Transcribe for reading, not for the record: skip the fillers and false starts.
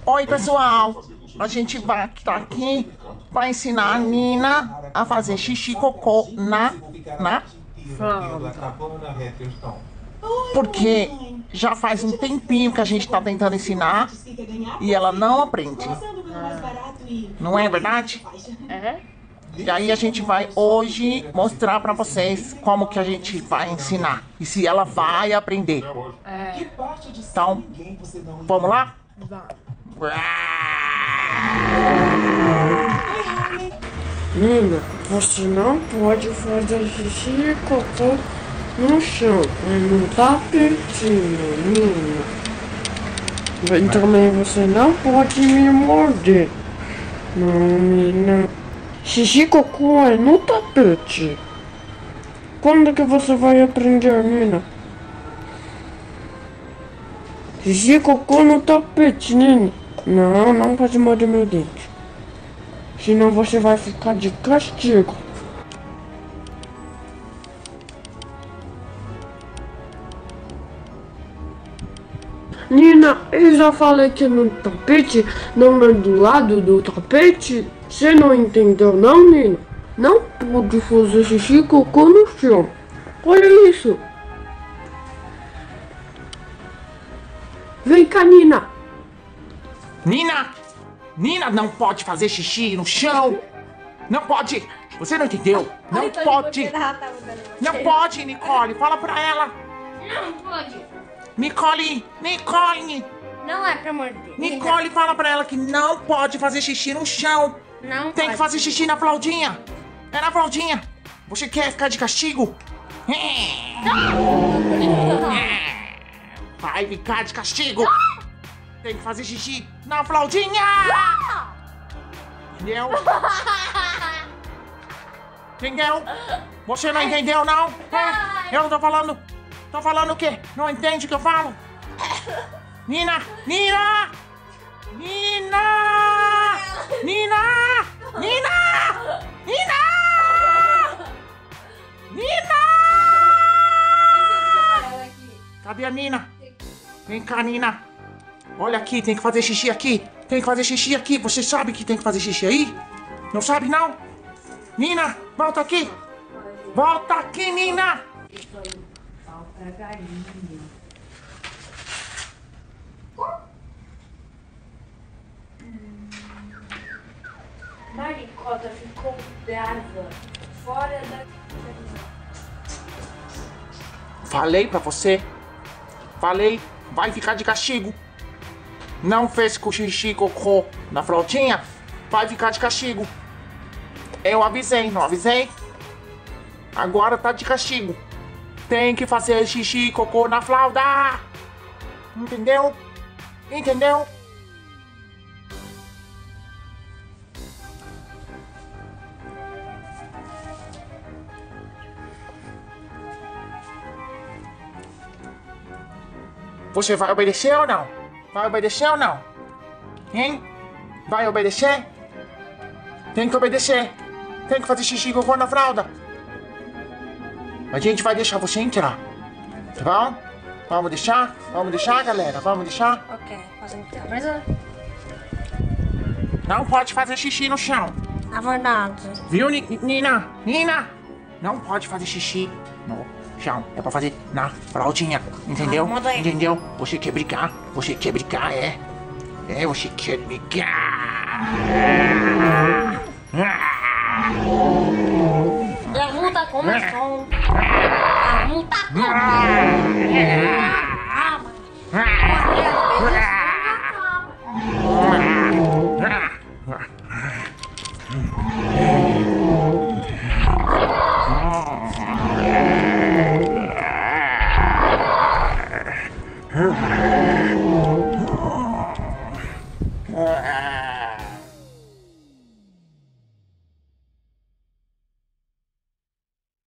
Oi, pessoal. A gente vai estar aqui para ensinar a Nina a fazer xixi e cocô na fralda. Porque já faz um tempinho que a gente está tentando ensinar e ela não aprende. Não é verdade? É? E aí a gente vai hoje mostrar para vocês como que a gente vai ensinar e se ela vai aprender. É. Então, vamos lá? Nina, você não pode fazer xixi e cocô no chão, é no tapetinho, Nina. E também você não pode me morder. Não, Nina. Xixi e cocô é no tapete. Quando que você vai aprender, Nina? Xixi e cocô no tapete, Nina. Não, não pode morder meu dente. Senão você vai ficar de castigo. Nina, eu já falei que no tapete, não é do lado do tapete. Você não entendeu não, Nina? Não pode fazer xixi e cocô no chão. Olha isso. Vem cá, Nina. Nina não pode fazer xixi no chão. Não pode. Você não entendeu? Não pode. Não pode, Nicole. Fala pra ela. Não pode. Nicole. Não é pra morder. Nicole, fala pra ela que não pode fazer xixi no chão. Não Tem que fazer xixi na fraldinha. É na fraldinha. Você quer ficar de castigo? Vai ficar de castigo. Tem que fazer xixi na fraldinha. Entendeu? Entendeu? Você não entendeu, não? Eu não tô falando. Tô falando o quê? Não entende o que eu falo? Nina! Cadê a Nina? Vem cá, Nina. Olha aqui, tem que fazer xixi aqui. Tem que fazer xixi aqui. Você sabe que tem que fazer xixi aí? Não sabe, não? Nina, volta aqui. Volta aqui, Nina. Maricota ficou brava. Fora da... Falei pra você. Falei, vai ficar de castigo. Não fez com xixi e cocô na fraldinha, vai ficar de castigo. Eu avisei, não avisei? Agora tá de castigo. Tem que fazer xixi e cocô na fralda. Entendeu? Entendeu? Você vai obedecer ou não? Vai obedecer ou não? Hein? Vai obedecer? Tem que obedecer. Tem que fazer xixi e cocô na fralda. A gente vai deixar você entrar. Tá bom? Vamos deixar? Vamos deixar, galera? Vamos deixar? Ok, fazer então. Mas Não pode fazer xixi no chão. na verdade. Viu, Nina? Não pode fazer xixi no chão. É pra fazer na fraldinha. Entendeu? Muda aí. Entendeu? Você quer brigar? Você quer brigar, é? É, você quer brigar. A luta começou. A luta Ah!